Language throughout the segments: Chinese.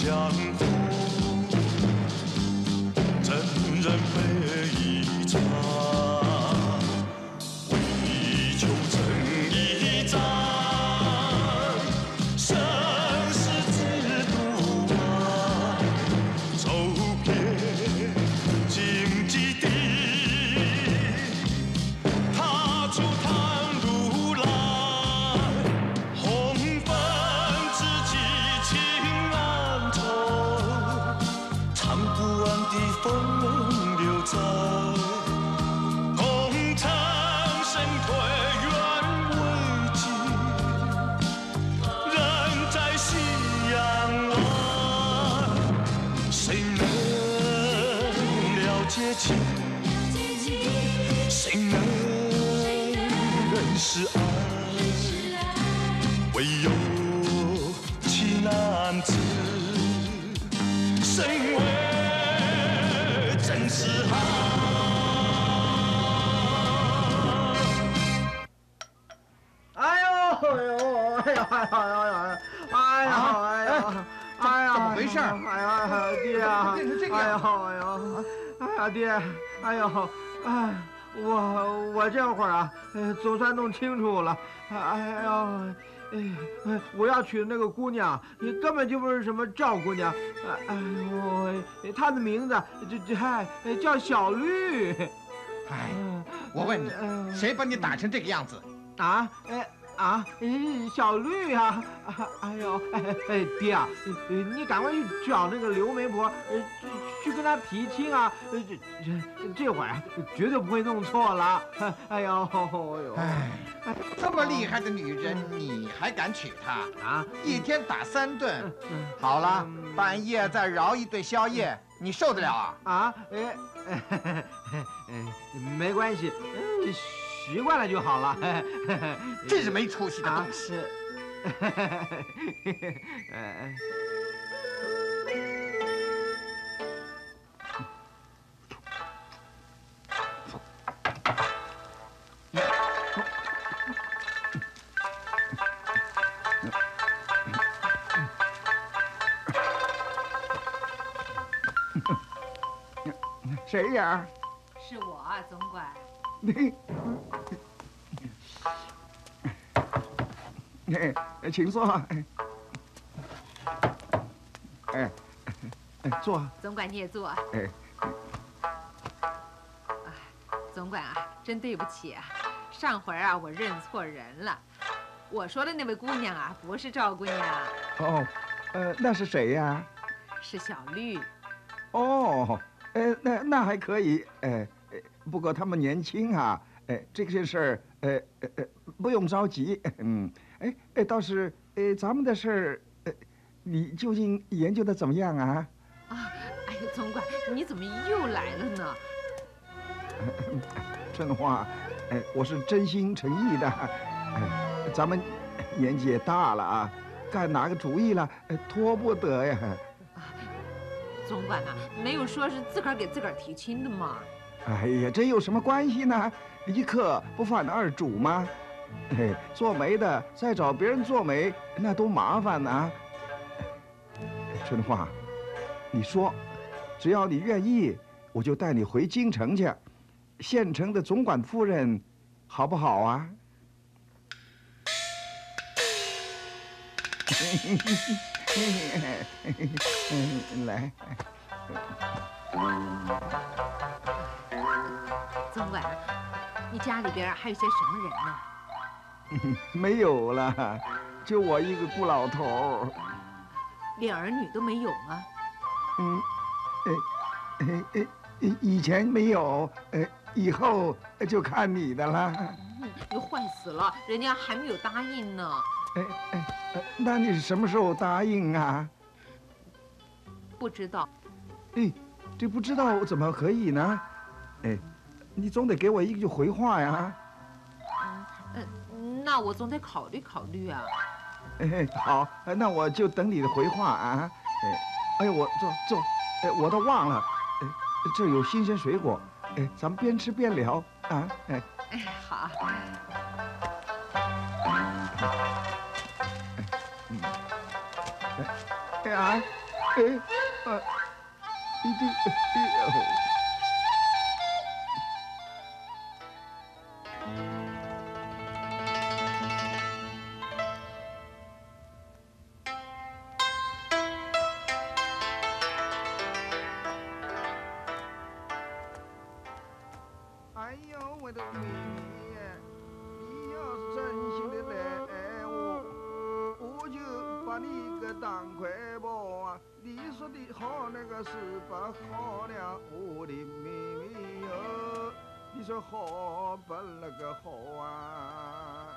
相逢，真人非一场，为求真一战，生死之路啊，走遍荆棘地，踏出趟路来，红粉知己情难酬，唱不完的风流在，功成身退愿为己，人在夕阳外，谁能了解情？谁能认识爱？唯有情难自，谁为真是爱？ 哎呦哎呦哎呦哎呦哎呦哎呦哎呀！ 怎么回事？ 哎呀，爹啊！ 变成这个哎呦样子！ 哎呦！哎呀，爹！哎呦！哎，我这会儿啊，总算弄清楚了。哎呦！我要娶的那个姑娘，根本就不是什么赵姑娘。哎呦，她的名字叫小绿。 哎，我问你，谁把你打成这个样子？ 小绿啊！哎呦，爹啊，你赶快去找那个刘媒婆，去跟她提亲啊！这会儿啊，绝对不会弄错了。哎呦， 哎，这么厉害的女人，你还敢娶她啊？一天打3顿，好了，半夜再饶一顿宵夜，你受得了啊？ 没关系，习惯了就好了。 真是没出息的东西！ 谁呀？ 是我，总管。 请坐。坐。 总管你也坐。总管啊，真对不起啊，上回啊我认错人了。我说的那位姑娘啊，不是赵姑娘。 哦，那是谁呀？ 是小绿。 哦，那还可以。不过他们年轻啊。这些事儿，不用着急。倒是，咱们的事儿，你究竟研究的怎么样啊？ 哎呦，总管，你怎么又来了呢？ 春花，我是真心诚意的。咱们年纪也大了啊，该拿个主意了，拖不得呀。 总管啊，没有说是自个儿给自个儿提亲的吗？ 哎呀，这有什么关系呢？一客不犯二主吗？做媒的再找别人做媒，那多麻烦呢。春花，你说，只要你愿意，我就带你回京城去，县城的总管夫人，好不好啊？来。 总管，你家里边还有些什么人呢？ 没有了，就我一个孤老头。 连儿女都没有吗？ 以前没有，以后就看你的了。 你坏死了，人家还没有答应呢。 那你什么时候答应啊？ 不知道。 这不知道怎么可以呢？你总得给我一句回话呀。 那我总得考虑考虑啊。 好，那我就等你的回话啊。我坐，我都忘了，这儿有新鲜水果，咱们边吃边聊啊。 好。 一定，哎呦，我的妹妹呀，你要是真心的来爱我，我就把你给当块宝啊！你说的好那个是不好了，我的妹妹哟，你说好不那个好啊？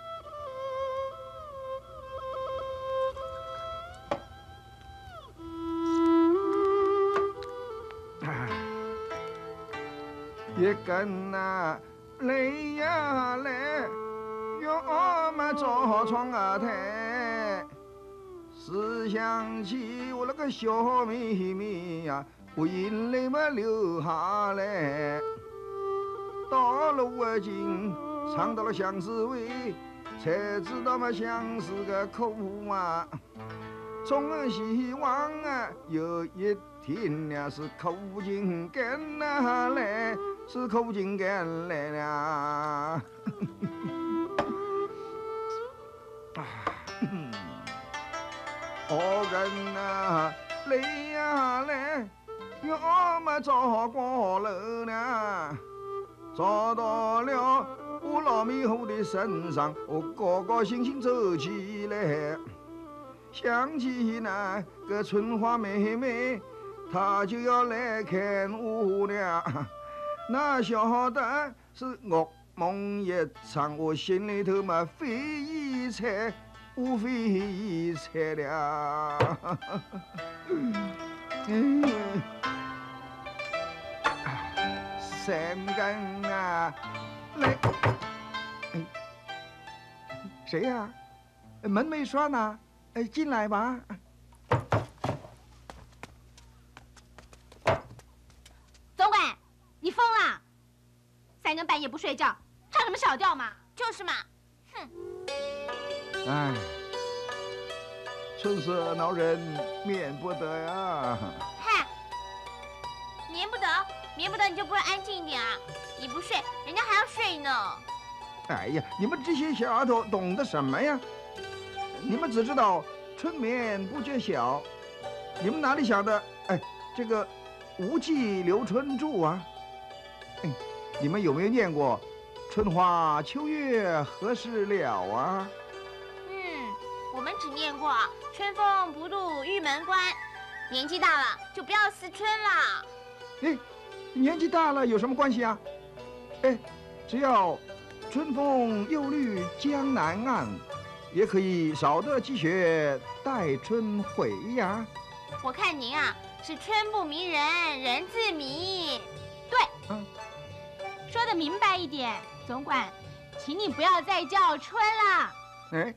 一根呐，来呀来，要么坐床台。思想起我那个小妹妹呀，我眼泪嘛流下来。到了我京，尝到了相思味，才知道嘛相思个苦啊。总希望啊，有一天呀是苦尽甘来，是苦尽甘来了。我跟啊来呀来，要么找过楼呢，找到了我老妹后的身上，我高高兴兴走起来。想起那个春花妹妹，她就要来看我了，哪晓得是噩梦一场，我心里头嘛飞一彩，我飞一彩了。三更啊，来，谁呀？门没栓呢。进来吧。 总管，你疯了？三更半夜不睡觉，唱什么小调嘛？就是嘛。哼。 哎，春色恼人，免不得呀。 嗨，免不得，免不得，你就不会安静一点啊？你不睡，人家还要睡呢。 哎呀，你们这些小丫头懂得什么呀？你们只知道春眠不觉晓，你们哪里晓得？哎，这个无忌留春住啊！你们有没有念过“春花秋月何时了”啊？ 我们只念过“春风不度玉门关”。年纪大了就不要思春了。 哎，年纪大了有什么关系啊？哎，只要春风又绿江南岸。也可以少得积雪待春回呀。 我看您啊是春不迷人，人自迷。对，说得明白一点，总管，请你不要再叫春了。 哎。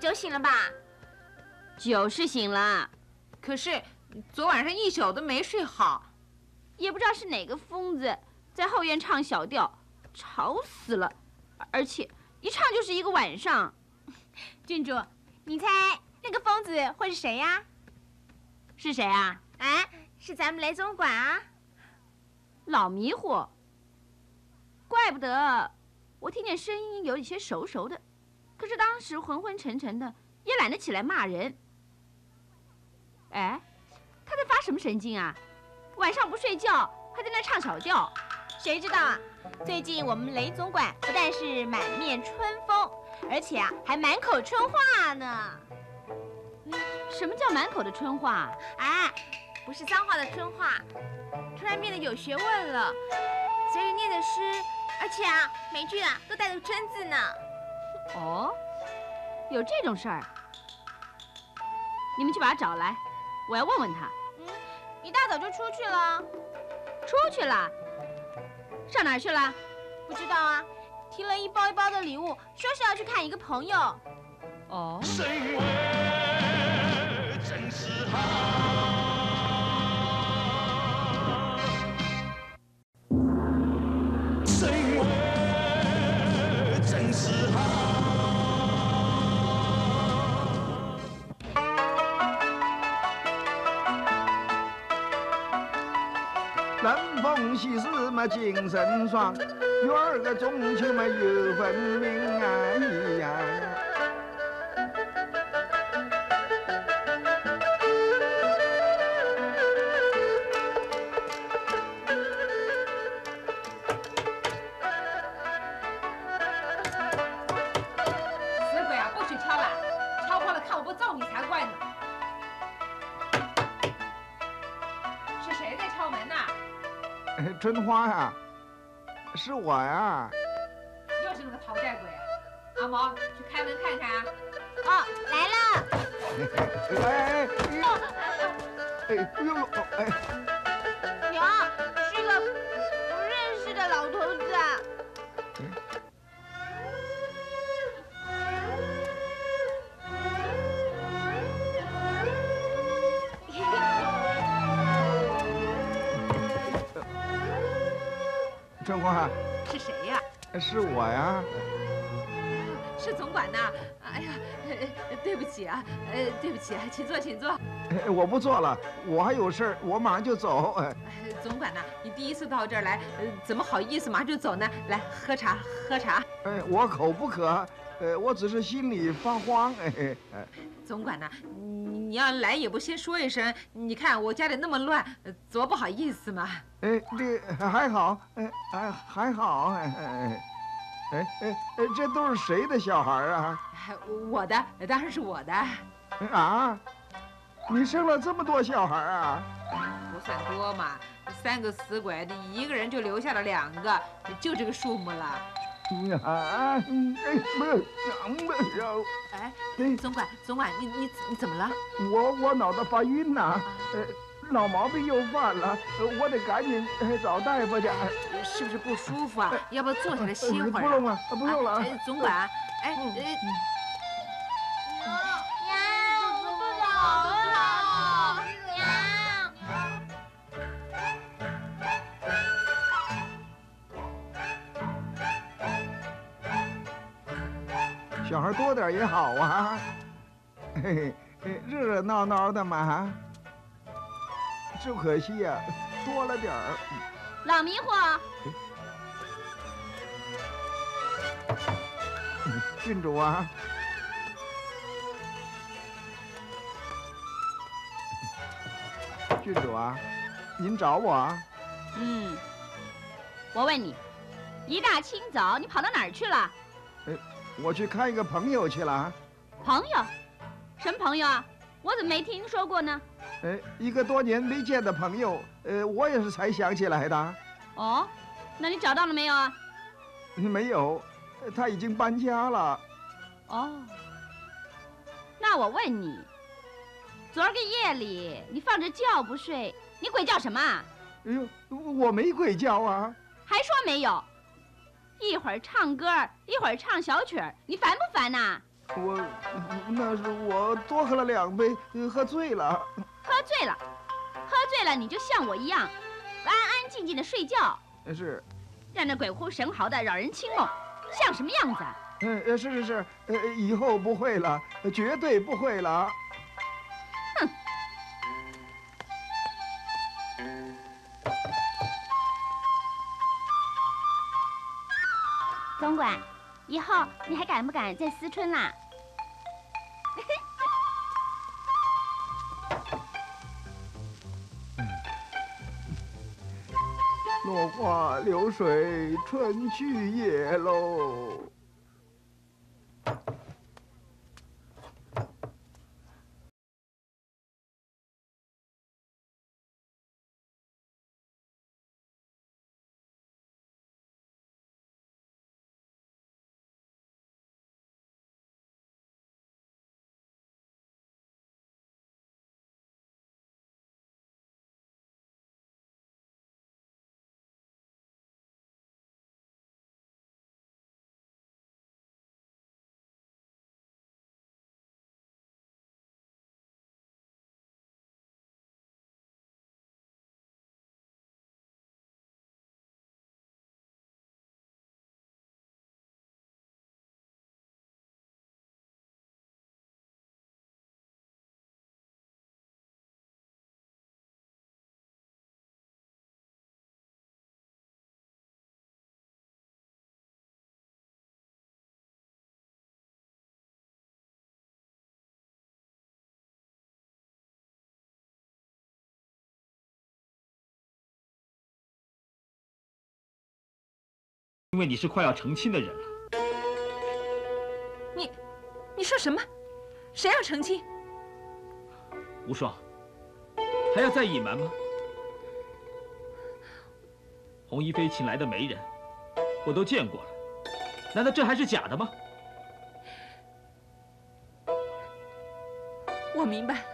酒醒了吧？ 酒是醒了， 可是昨晚上一宿都没睡好， 也不知道是哪个疯子在后院唱小调，吵死了，而且一唱就是一个晚上。 郡主，你猜那个疯子会是谁呀？ 是谁啊？ 啊，是咱们雷总管啊！ 老迷糊，怪不得我听见声音有一些熟熟的，可是当时昏昏沉沉的，也懒得起来骂人。哎，他在发什么神经啊？晚上不睡觉，还在那唱小调。 谁知道啊？最近我们雷总管不但是满面春风，而且啊还满口春话呢。 什么叫满口的春话？ 啊，不是脏话的春话，突然变得有学问了。嘴里念的诗，而且啊每句啊都带着真字呢。 哦，有这种事儿？你们去把他找来，我要问问他。 一大早就出去了。 出去了？上哪儿去了？ 不知道啊，提了一包一包的礼物，说是要去看一个朋友。 哦。 身为真是好，身为真是好。 南风细事嘛精神爽，月儿个中秋嘛有分明哎呀。 死鬼啊，不许敲了，敲破了看我不揍你才怪呢。是谁在敲门呢？ 春花呀，是我呀。 又是那个讨债鬼。阿毛，去开门看看啊。 哦，来了。 哎呦哎！ 哟，是个不认识的老头子啊。 春花， 是谁呀？ 是我呀。 是总管呐。哎呀，对不起啊，对不起啊，请坐，请坐。 我不做了，我还有事儿，我马上就走。 总管呐，你第一次到这儿来，怎么好意思马上就走呢？来，喝茶，喝茶。 我口不渴，我只是心里发慌。 总管呐，你要来也不先说一声，你看我家里那么乱，多不好意思嘛。 这还好，还好。这都是谁的小孩啊？ 我的，当然是我的。 啊，你生了这么多小孩啊？ 不算多嘛，3个死鬼，你一个人就留下了2个，就这个数目了。哎，总管，你怎么了？ 我脑袋发晕呐，老毛病又犯了，我得赶紧找大夫去。 是不是不舒服啊？要不要坐下来歇会儿？ 不用了，不用了。 总管， 呀，我肚子好饿呀！ 小孩多点也好啊，热热闹闹的嘛。就可惜呀，多了点儿。 老迷糊， 郡主啊，郡主啊，您找我啊？ 我问你，一大清早你跑到哪儿去了？ 我去看一个朋友去了。 朋友？什么朋友啊？我怎么没听说过呢？ 一个多年没见的朋友，我也是才想起来的。 哦，那你找到了没有啊？ 没有，他已经搬家了。 哦，那我问你，昨儿个夜里你放着觉不睡，你鬼叫什么啊？ 哎呦，我没鬼叫啊！ 还说没有？一会儿唱歌，一会儿唱小曲儿，你烦不烦呐？ 那是我多喝了2杯，喝醉了。 喝醉了你就像我一样，安安静静的睡觉。 是。 让那鬼哭神嚎的扰人清梦，像什么样子啊？ 是，以后不会了，绝对不会了。 哼！总管，以后你还敢不敢在思春啦？ 落花流水春去也喽。 因为你是快要成亲的人了。 你说什么？谁要成亲？ 无双，还要再隐瞒吗？洪一飞请来的媒人，我都见过了，难道这还是假的吗？ 我明白了，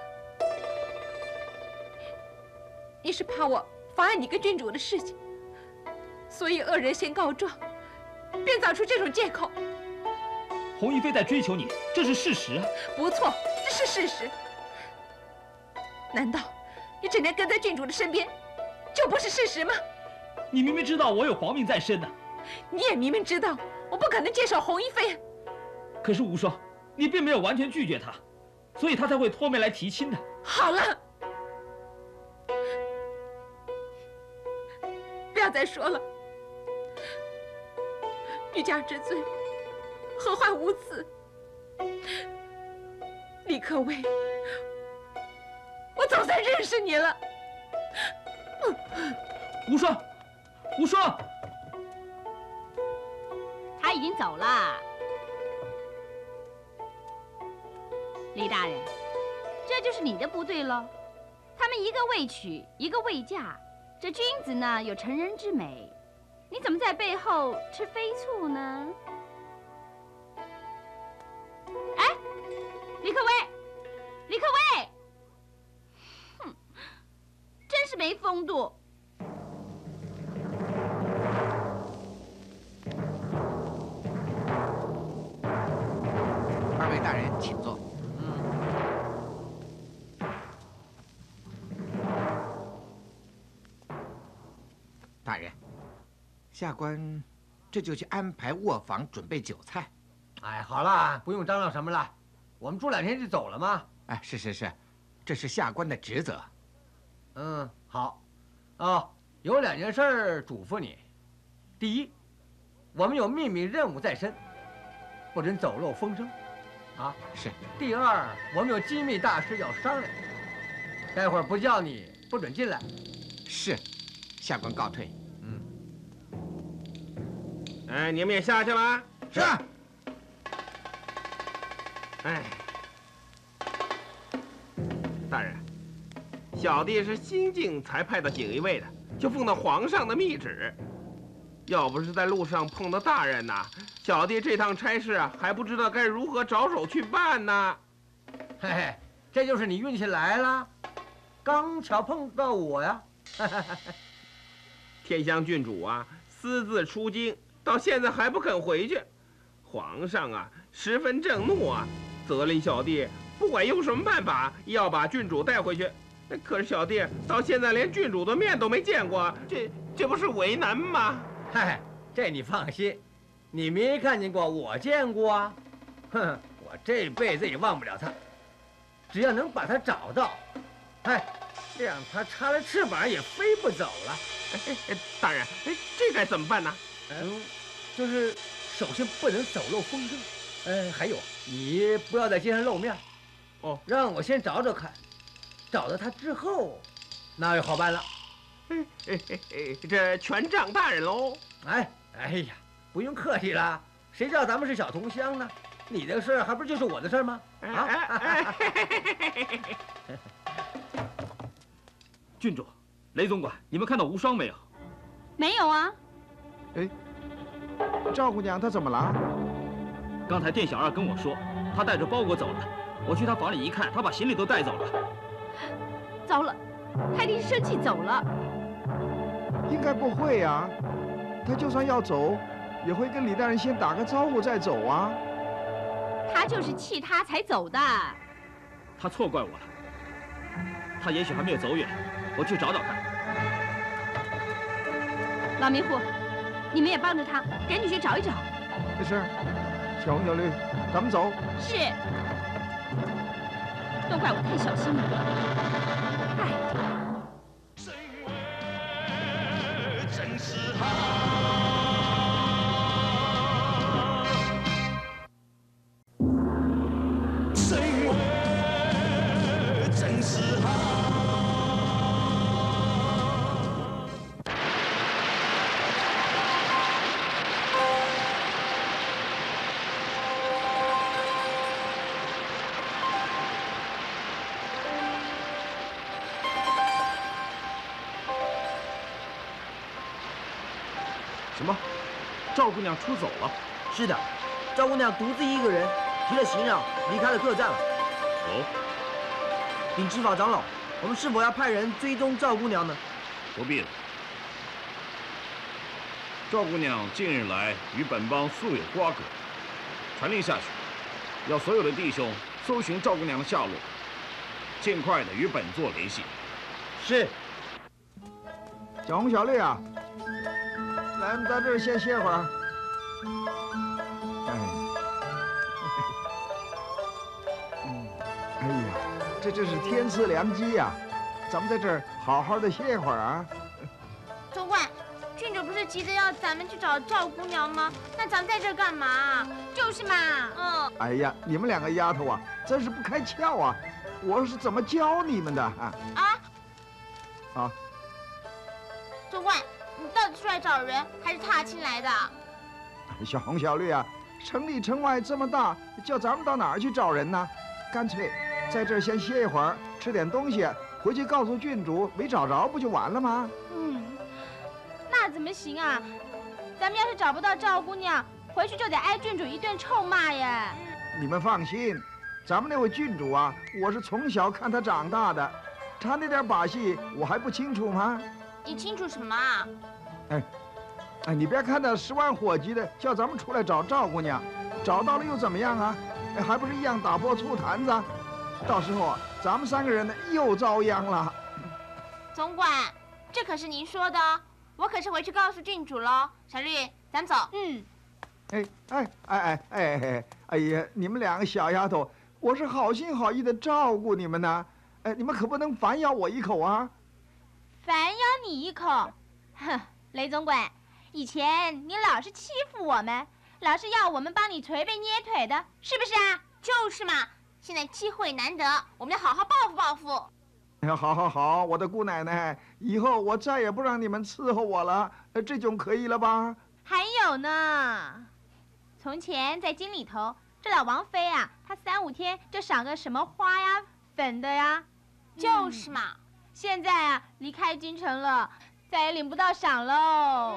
你是怕我妨碍你跟郡主的事情，所以恶人先告状，编造出这种借口。 洪一飞在追求你，这是事实啊！ 不错，这是事实。难道你整天跟在郡主的身边，就不是事实吗？ 你明明知道我有皇命在身呢， 你也明明知道我不可能接受洪一飞。 可是无双，你并没有完全拒绝他，所以他才会托媒来提亲的。 好了，不要再说了。欲加之罪，何患无辞？李可薇，我总算认识你了。 无双，无双， 他已经走了。李大人，这就是你的不对喽。他们一个未娶，一个未嫁，这君子呢有成人之美，你怎么在背后吃飞醋呢？哎，李可薇，李可薇，哼，真是没风度。 二位大人，请坐。大人，下官这就去安排卧房，准备酒菜。 哎，好了，不用张罗什么了，我们住2天就走了嘛。 哎，是，这是下官的职责。 嗯，好。哦，有2件事嘱咐你。第一，我们有秘密任务在身，不准走漏风声。啊， 是。 第二，我们有机密大事要商量，待会儿不叫你不准进来。 是，下官告退。 哎，你们也下去了？ 是。 哎，大人，小弟是新晋才派到锦衣卫的，就奉到皇上的密旨。要不是在路上碰到大人呐，小弟这趟差事啊，还不知道该如何着手去办呢。 嘿嘿，这就是你运气来了，刚巧碰到我呀。 天香郡主啊，私自出京，到现在还不肯回去， 皇上啊十分震怒啊，责令小弟不管用什么办法要把郡主带回去。可是小弟到现在连郡主的面都没见过，这不是为难吗？ 嗨，这你放心，你没看见过，我见过啊。哼，我这辈子也忘不了他。只要能把他找到，哎，让他插了翅膀也飞不走了。 大人，这该怎么办呢？ 就是首先不能走漏风声，还有你不要在街上露面。 哦， 让我先找找看，找到他之后，那就好办了。 这全仗大人喽。 哎呀，不用客气了，谁知道咱们是小同乡呢？你的事还不就是我的事吗？啊！ 郡主，雷总管，你们看到无双没有？ 没有啊。 哎，赵姑娘她怎么了？ 刚才店小二跟我说，她带着包裹走了。我去她房里一看，她把行李都带走了。 糟了，她一定是生气走了。 应该不会呀，她就算要走，也会跟李大人先打个招呼再走啊。 他就是气他才走的。 他错怪我了，他也许还没有走远，我去找找看。 老迷糊，你们也帮着他，赶紧去找一找。 是，小红小绿，咱们走。 是。 都怪我太小心了。哎。 真是好。 什么？赵姑娘出走了？ 是的，赵姑娘独自一个人提了行囊离开了客栈了。 哦。 禀知法长老，我们是否要派人追踪赵姑娘呢？ 不必了。赵姑娘近日来与本帮素有瓜葛，传令下去，要所有的弟兄搜寻赵姑娘的下落，尽快的与本座联系。 是。 小红小绿啊，咱们在这儿先歇会儿。哎呀，这真是天赐良机呀！咱们在这儿好好的歇一会儿啊。 总管，郡主不是急着要咱们去找赵姑娘吗？那咱们在这儿干嘛？ 就是嘛。 哎呀，你们两个丫头啊，真是不开窍啊！我是怎么教你们的啊？啊！ 总管，你到底出来找人，还是踏青来的？ 小红小绿啊，城里城外这么大，叫咱们到哪儿去找人呢？干脆在这儿先歇一会儿，吃点东西，回去告诉郡主没找着，不就完了吗？ 那怎么行啊？咱们要是找不到赵姑娘，回去就得挨郡主一顿臭骂耶。 你们放心，咱们那位郡主啊，我是从小看她长大的，她那点把戏我还不清楚吗？ 你清楚什么啊？ 哎，你别看他10万火急的叫咱们出来找赵姑娘，找到了又怎么样啊？还不是一样打破醋坛子？到时候啊，咱们3个人呢又遭殃了。 总管，这可是您说的，我可是回去告诉郡主喽。小绿，咱们走。 哎呀，你们2个小丫头，我是好心好意的照顾你们呢，你们可不能反咬我一口啊！ 反咬你一口？哼，雷总管，以前你老是欺负我们，老是要我们帮你捶背捏腿的，是不是啊？就是嘛。现在机会难得，我们要好好报复报复。 好，我的姑奶奶，以后我再也不让你们伺候我了，这种可以了吧？ 还有呢，从前在京里头，这老王妃啊，她3、5天就赏个什么花呀、粉的呀，就是嘛。现在啊，离开京城了，再也领不到赏喽。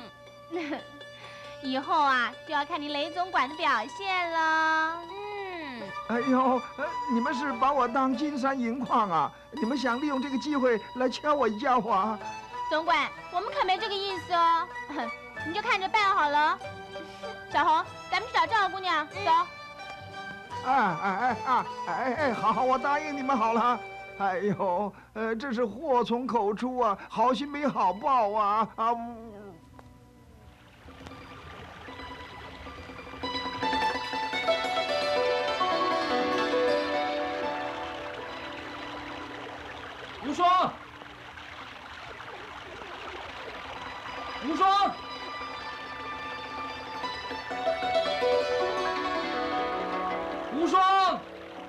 以后啊，就要看你雷总管的表现了。 哎呦，你们是把我当金山银矿啊？你们想利用这个机会来敲我一脚啊？ 总管，我们可没这个意思哦，你就看着办好了。小红，咱们去找找赵姑娘，走。 好，我答应你们好了。哎呦，这是祸从口出啊，好心没好报啊！ 无双，无双，无双，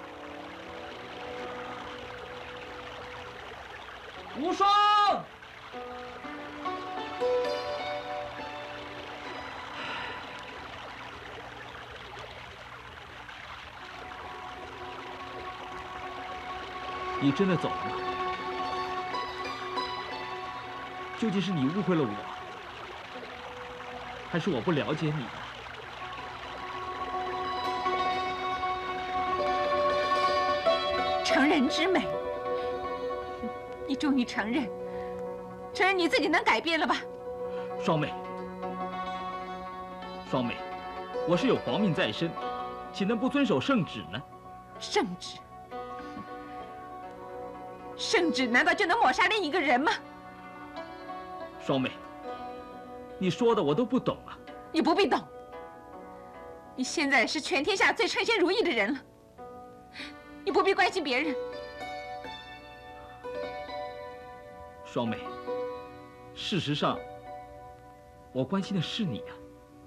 无双！你真的走了吗？究竟是你误会了我，还是我不了解你？ 成人之美，你终于承认你自己能改变了吧？ 双妹，双妹，我是有皇命在身，岂能不遵守圣旨呢？ 圣旨？圣旨难道就能抹杀另一个人吗？ 双妹，你说的我都不懂啊！ 你不必懂，你现在是全天下最称心如意的人了，你不必关心别人。 双妹，事实上，我关心的是你啊。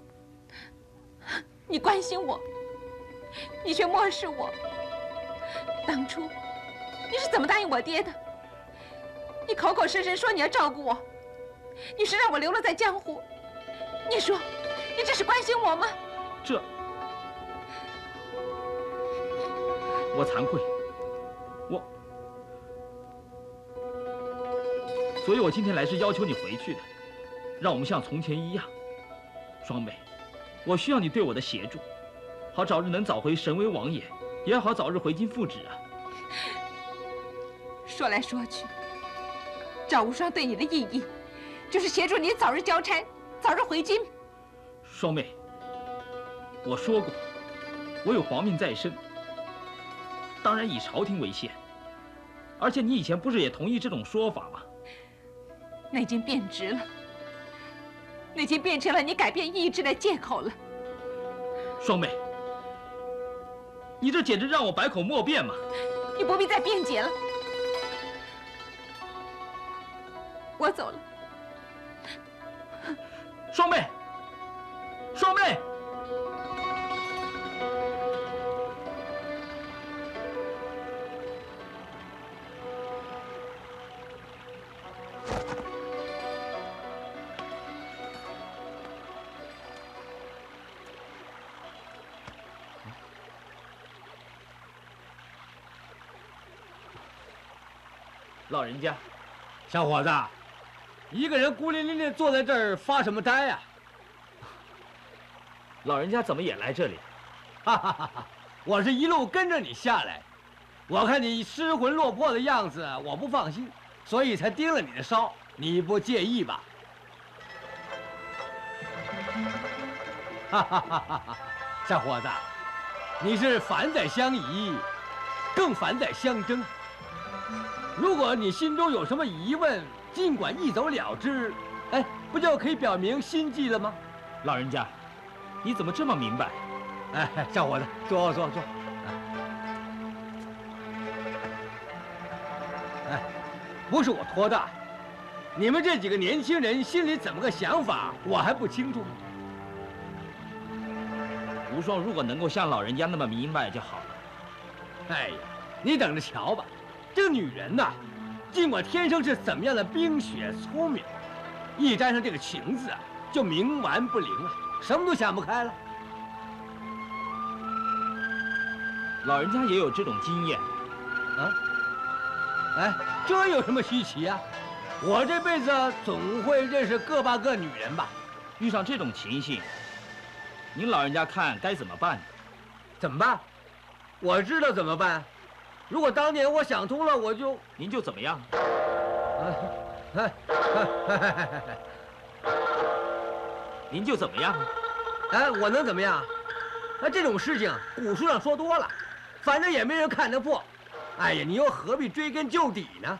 你关心我，你却漠视我。当初你是怎么答应我爹的？你口口声声说你要照顾我，你是让我流落在江湖。你说，你这是关心我吗？ 我惭愧，所以我今天来是要求你回去的，让我们像从前一样。双妹，我需要你对我的协助，好早日能早回神威王爷，也好早日回京复旨啊。 说来说去，赵无双对你的意义，就是协助你早日交差，早日回京。 双妹，我说过，我有皇命在身，当然以朝廷为先。而且你以前不是也同意这种说法吗？ 那已经变质了，那已经变成了你改变意志的借口了。 双妹，你这简直让我百口莫辩嘛！ 你不必再辩解了，我走了。 双妹，双妹。老人家， 小伙子，一个人孤零零地坐在这儿发什么呆呀？ 老人家怎么也来这里？ 哈哈哈哈！我是一路跟着你下来，我看你失魂落魄的样子，我不放心，所以才盯了你的梢。你不介意吧？哈哈哈哈哈！小伙子，你是凡在相宜，更凡在相争。如果你心中有什么疑问，尽管一走了之，哎，不就可以表明心迹了吗？ 老人家，你怎么这么明白？ 哎，小伙子，坐。哎，不是我托大，你们这几个年轻人心里怎么个想法，我还不清楚。 无双如果能够像老人家那么明白就好了。 哎呀，你等着瞧吧。这个女人呐，尽管天生是怎么样的冰雪聪明，一沾上这个情字啊，就冥顽不灵了，什么都想不开了。 老人家也有这种经验， 啊？哎，这有什么稀奇啊？我这辈子总会认识个把个女人吧？ 遇上这种情形，您老人家看该怎么办呢？ 怎么办？我知道怎么办。如果当年我想通了， 您就怎么样？ 您就怎么样？ 哎，我能怎么样？ 这种事情古书上说多了，反正也没人看得破。哎呀，你又何必追根究底呢？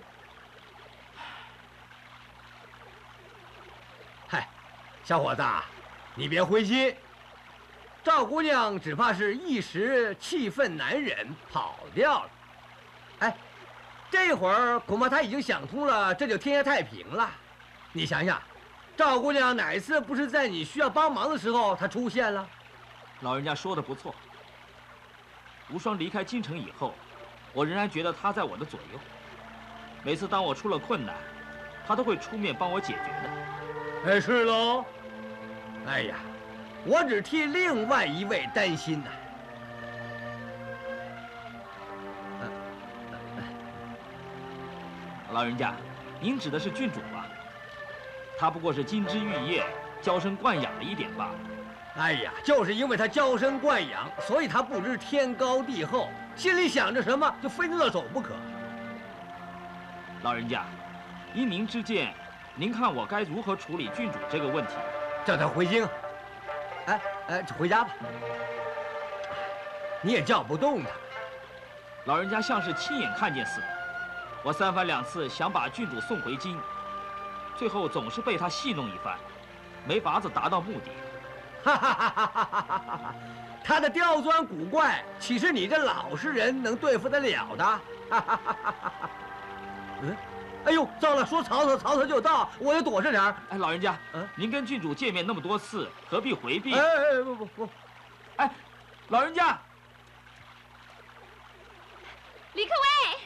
嗨，小伙子，你别灰心。赵姑娘只怕是一时气愤难忍，跑掉了。哎，这会儿恐怕她已经想通了，这就天下太平了。你想想，赵姑娘哪一次不是在你需要帮忙的时候她出现了？ 老人家说的不错。无双离开京城以后，我仍然觉得他在我的左右。每次当我出了困难，他都会出面帮我解决的。 哎，是喽。哎呀，我只替另外一位担心呐。 老人家，您指的是郡主吧？他不过是金枝玉叶、娇生惯养了一点罢了。 哎呀，就是因为他娇生惯养，所以他不知天高地厚，心里想着什么就非弄到手不可。 老人家，依您之见，您看我该如何处理郡主这个问题？ 叫他回京。回家吧。你也叫不动他。 老人家像是亲眼看见似的。我三番两次想把郡主送回京，最后总是被他戏弄一番，没法子达到目的。 哈哈哈哈哈哈！他的刁钻古怪，岂是你这老实人能对付得了的？哈哈哈哈哈！哎呦，糟了，说曹操就到，我得躲着点儿。 哎，老人家，您跟郡主见面那么多次，何必回避？ 不， 哎，老人家， 李克威。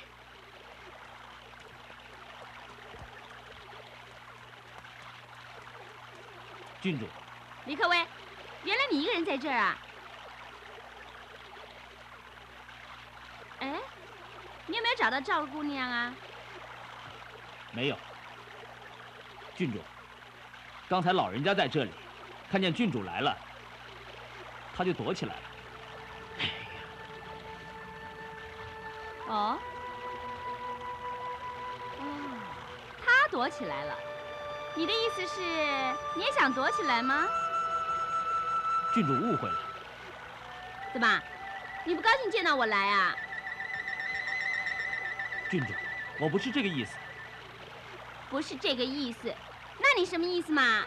郡主， 李克威，原来你一个人在这儿啊？哎，你有没有找到赵姑娘啊？ 没有。郡主，刚才老人家在这里，看见郡主来了，他就躲起来了。哎呀！ 哦，他躲起来了。你的意思是，你也想躲起来吗？ 郡主误会了。 怎么，你不高兴见到我来啊？ 郡主，我不是这个意思。 不是这个意思，那你什么意思嘛？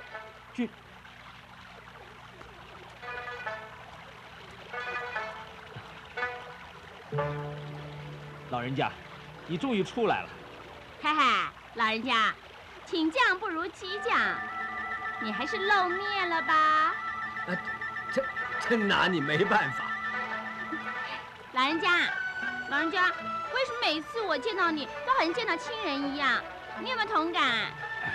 老人家，你终于出来了。 嗨嗨，老人家。请将不如骑将，你还是露面了吧？ 真拿你没办法。 老人家，为什么每次我见到你都好像见到亲人一样？你有没有同感？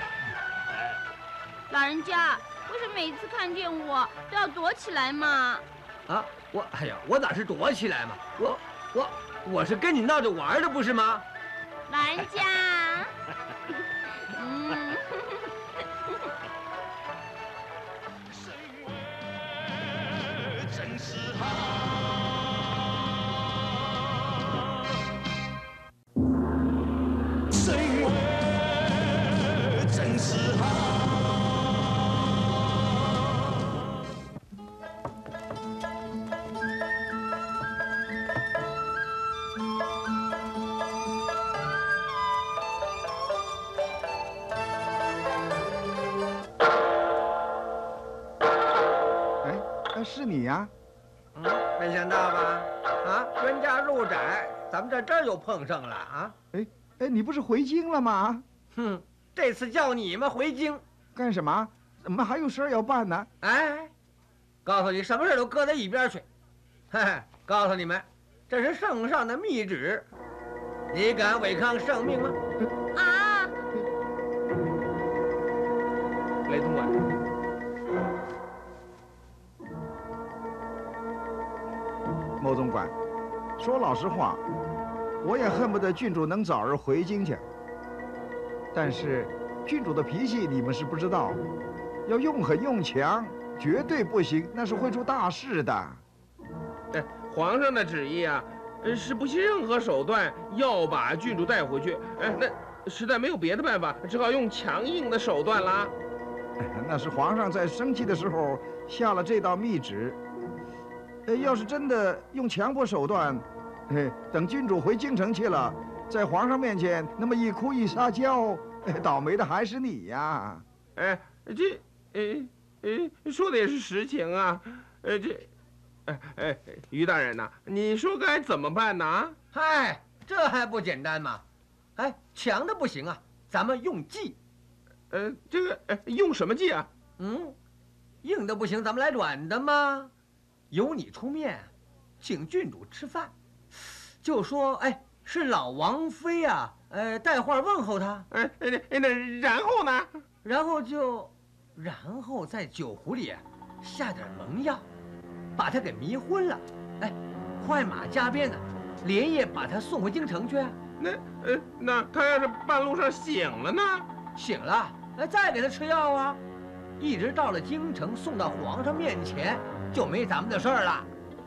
老人家，为什么每次看见我都要躲起来嘛？ 啊，我哪是躲起来嘛？我是跟你闹着玩的，不是吗？ 老人家。 真是好，生活真是好。 是你呀？ 没想到吧？啊，冤家路窄，咱们在这儿又碰上了啊！ 哎，你不是回京了吗？ 哼，这次叫你们回京干什么？怎么还有事要办呢？ 哎，告诉你，什么事都搁在一边去。嘿嘿，告诉你们，这是圣上的密旨，你敢违抗圣命吗？ 啊！ 雷总管。 牟总管，说老实话，我也恨不得郡主能早日回京去。但是，郡主的脾气你们是不知道，要用狠用强，绝对不行，那是会出大事的。 皇上的旨意啊，是不惜任何手段要把郡主带回去。那实在没有别的办法，只好用强硬的手段啦。 那是皇上在生气的时候下了这道密旨。 要是真的用强迫手段，等郡主回京城去了，在皇上面前那么一哭一撒娇，倒霉的还是你呀！ 说的也是实情啊。于大人呐，你说该怎么办呢？ 嗨，这还不简单吗？哎，强的不行啊，咱们用计。 用什么计啊？ 硬的不行，咱们来软的嘛。由你出面，请郡主吃饭，就说是老王妃啊，带话问候他。 那然后呢？ 然后在酒壶里下点蒙药，把他给迷昏了。快马加鞭的，连夜把他送回京城去。 那他要是半路上醒了呢？ 醒了，再给他吃药啊，一直到了京城，送到皇上面前，就没咱们的事儿了。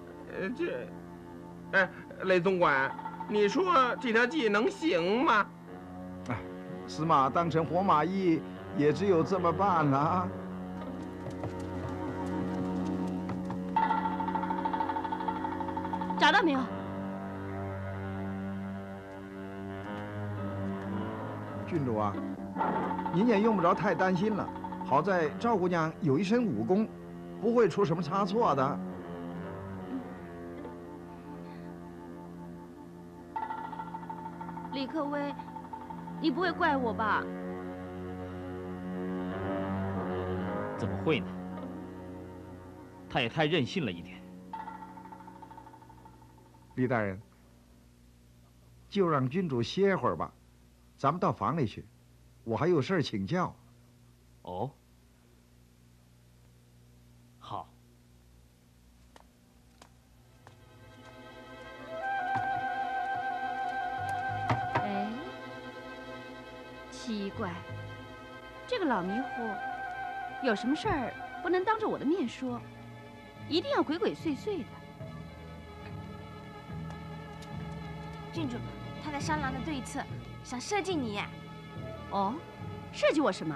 雷总管，你说这条计能行吗？ 死马当成活马医，也只有这么办了。 找到没有？ 郡主啊，您也用不着太担心了。好在赵姑娘有一身武功，不会出什么差错的。 李克威，你不会怪我吧？ 怎么会呢？他也太任性了一点。 李大人，就让郡主歇会儿吧，咱们到房里去，我还有事儿请教。 哦，好。 奇怪，这个老迷糊，有什么事儿不能当着我的面说，一定要鬼鬼祟祟的。 郡主，他在商量的对策，想设计你。 哦，设计我什么？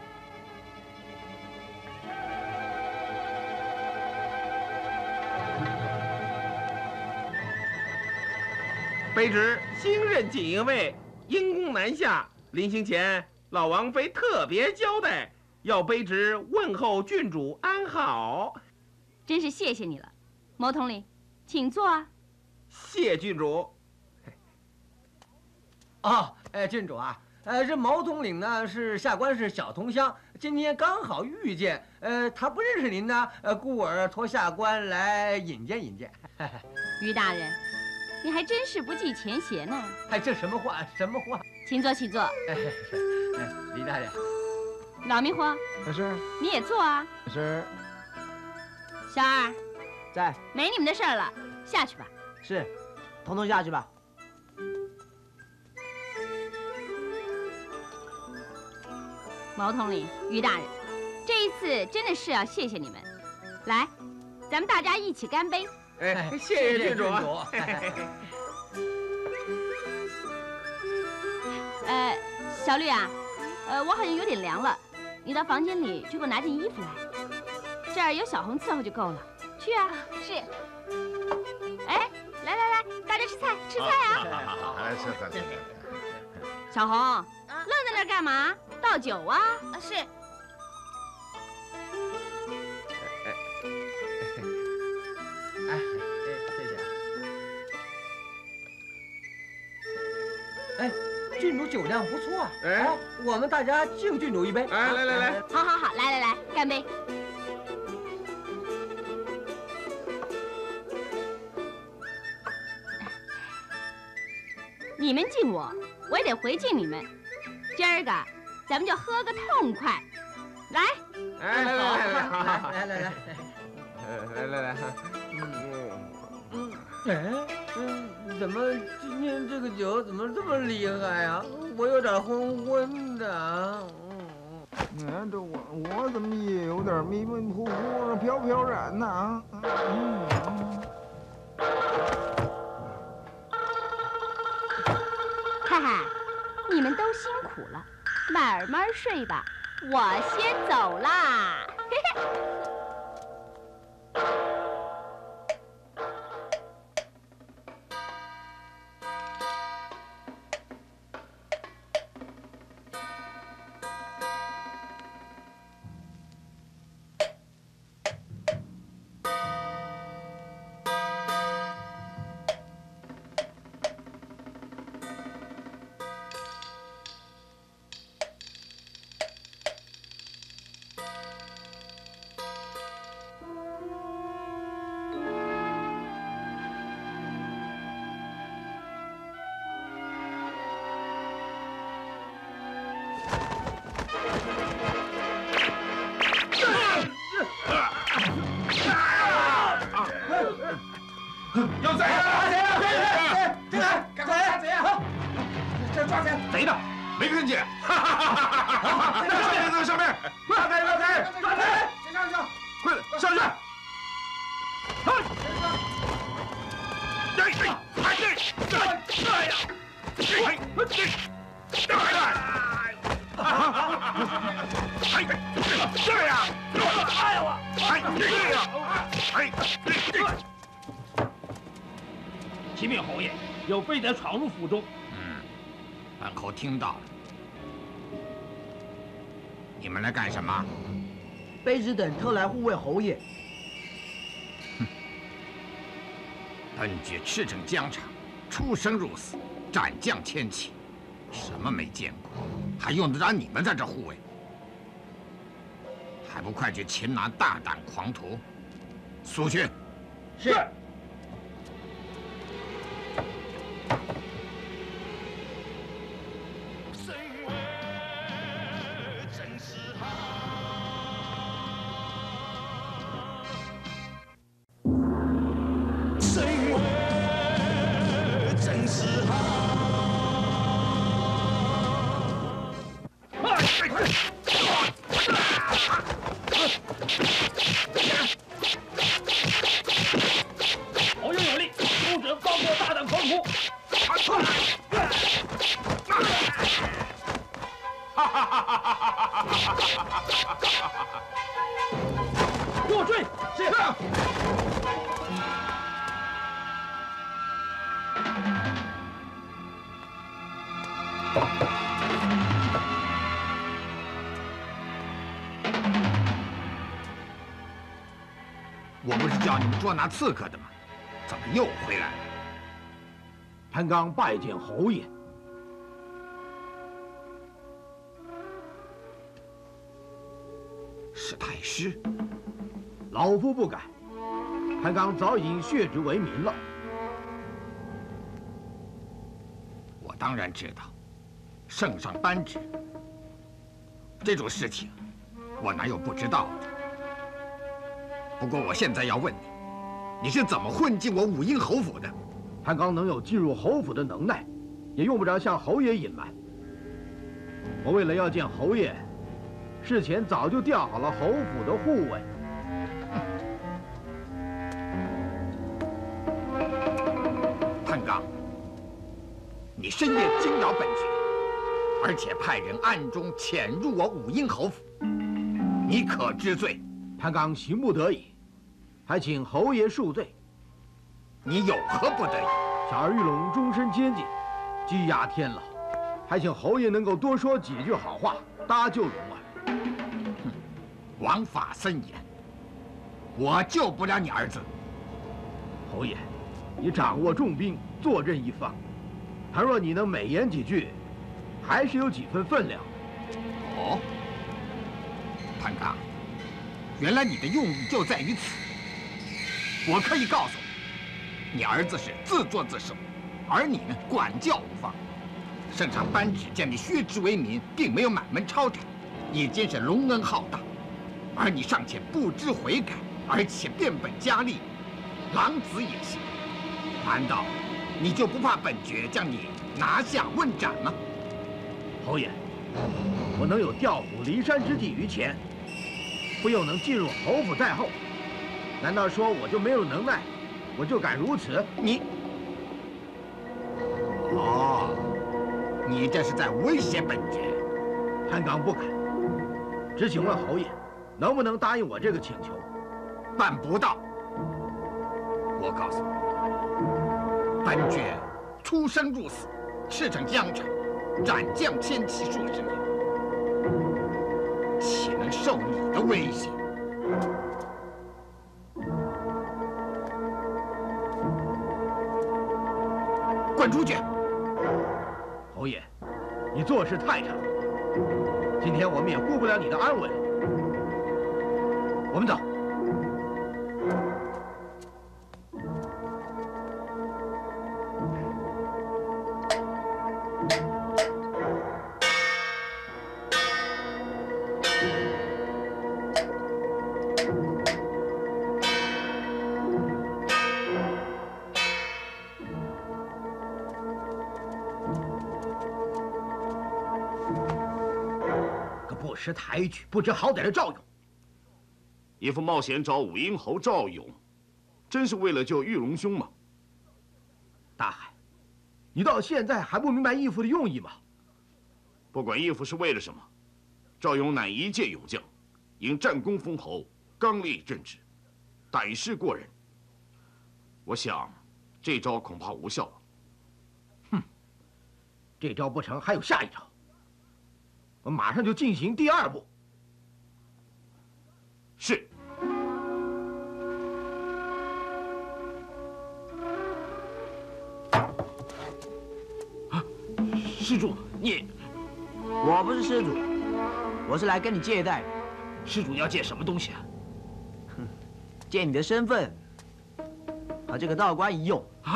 卑职新任锦衣卫，因公南下，临行前老王妃特别交代，要卑职问候郡主安好。 真是谢谢你了，牟统领，请坐啊。 谢郡主。 郡主啊，这毛统领呢是下官是小同乡，今天刚好遇见，他不认识您呢，故而托下官来引荐引荐。 于大人，你还真是不计前嫌呢。 这什么话？什么话？ 请坐，请坐。 李大人， 老迷糊， 是。 你也坐啊。 是。 小二， 在。 没你们的事儿了，下去吧。 是，统统下去吧。 毛统领，于大人，这一次真的是要谢谢你们。来，咱们大家一起干杯。 谢谢郡主。 小绿啊，我好像有点凉了，你到房间里去给我拿件衣服来。这儿有小红伺候就够了。去啊。 是。 来，大家吃菜，吃菜啊！ 好，吃。 小红，愣在那儿干嘛？倒酒啊！ 是。 谢谢。郡主酒量不错啊！我们大家敬郡主一杯。 来， 好，来，干杯！你们敬我，我也得回敬你们。今儿个，咱们就喝个痛快。来， 来， 怎么今天这个酒怎么这么厉害啊？我有点昏昏的。 这我怎么也有点迷迷糊糊、飘飘然呢？ 嗨，你们都辛苦了，慢慢睡吧，我先走啦。 有贼啊！ 抓贼啊！ 谁？ 进来，赶快抓贼啊！这抓贼！ 贼呢？ 没看见。那上面， 抓贼！抓贼！抓贼！谁上去？ 快点上去！ 启禀侯爷，有飞贼闯入府中。 本侯听到了。你们来干什么？ 卑职等特来护卫侯爷。 本爵驰骋疆场，出生入死，斩将千骑，什么没见过，还用得着你们在这护卫？还不快去擒拿大胆狂徒！速去。 是。 侯爷有令，不准放过大胆狂徒。给我追！是。 我不是叫你们捉拿刺客的吗？怎么又回来了？ 潘刚拜见侯爷。 是太师。 老夫不改，潘刚早已经血之为民了。 我当然知道，圣上颁旨，这种事情，我哪有不知道的？不过我现在要问你，你是怎么混进我武英侯府的？ 潘刚能有进入侯府的能耐，也用不着向侯爷隐瞒。我为了要见侯爷，事前早就调好了侯府的护卫。 潘刚，你深夜惊扰本爵，而且派人暗中潜入我武英侯府，你可知罪？ 潘刚行不得已，还请侯爷恕罪。 你有何不得已？ 小儿玉龙终身监禁，羁押天牢，还请侯爷能够多说几句好话，搭救龙儿。 王法森严，我救不了你儿子。 侯爷，你掌握重兵，坐镇一方，倘若你能美言几句，还是有几分分量。 哦，潘刚，原来你的用意就在于此。我可以告诉你，你儿子是自作自受，而你呢，管教无方。圣上颁旨将你削职为民，并没有满门抄斩，已经是隆恩浩荡，而你尚且不知悔改，而且变本加厉，狼子野心。难道你就不怕本爵将你拿下问斩吗？ 侯爷，我能有调虎离山之计于前，不又能进入侯府在后，难道说我就没有能耐，我就敢如此？ 哦，你这是在威胁本爵。 潘刚不敢，只请问侯爷，能不能答应我这个请求？ 办不到。我告诉你，本爵出生入死，驰骋疆场，斩将千骑数十年，岂能受你的威胁？滚出去！ 侯爷，你做事太差，今天我们也顾不了你的安危了。我们走。 识抬举、不知好歹的赵勇。 义父冒险找武英侯赵勇，真是为了救玉龙兄吗？ 大海，你到现在还不明白义父的用意吗？ 不管义父是为了什么，赵勇乃一介勇将，因战功封侯，刚烈正直，胆识过人。我想，这招恐怕无效了。 哼，这招不成，还有下一招。我马上就进行第二步。 是。 施主，你…… 我不是施主，我是来跟你借贷的。 施主要借什么东西啊？ 哼，借你的身份，和这个道观一用。啊！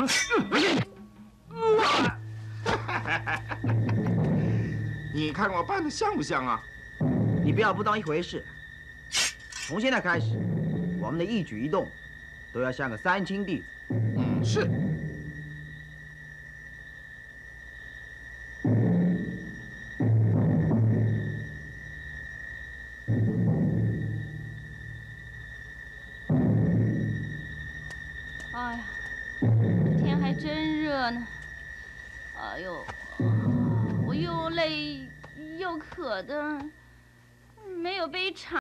你看我办的像不像啊？ 你不要不当一回事。从现在开始，我们的一举一动都要像个三清弟子。 嗯，是。 哎呀，天还真热呢。哎呦，我又累又渴的，没有杯茶。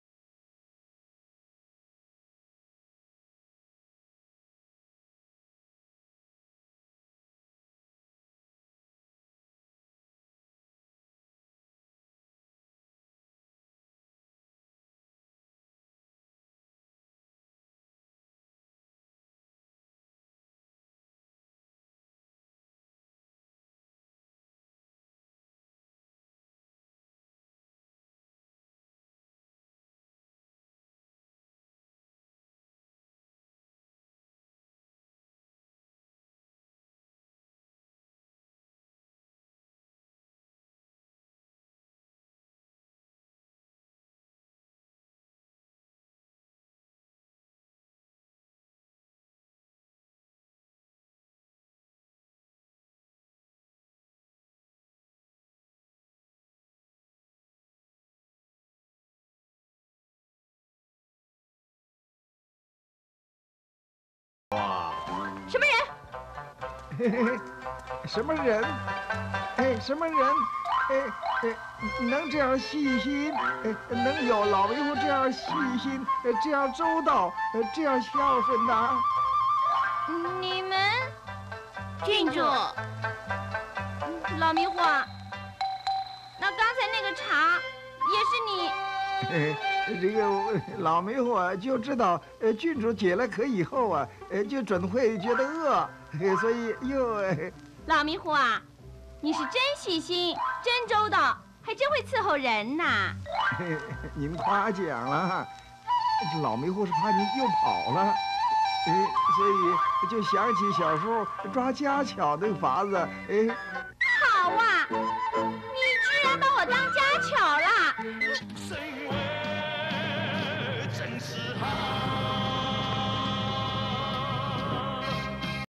哇！ 什么人？ 嘿嘿嘿，什么人？哎，什么人？能这样细心，能有老维护这样细心，这样周到，这样孝顺的？ 你们，郡主，老迷糊，那刚才那个茶也是你？ 这个老迷糊就知道，郡主解了渴以后啊，就准会觉得饿，所以又…… 老迷糊啊，你是真细心，真周到，还真会伺候人呐！ 您夸奖了，老迷糊是怕您又跑了，所以就想起小时候抓家巧那个法子，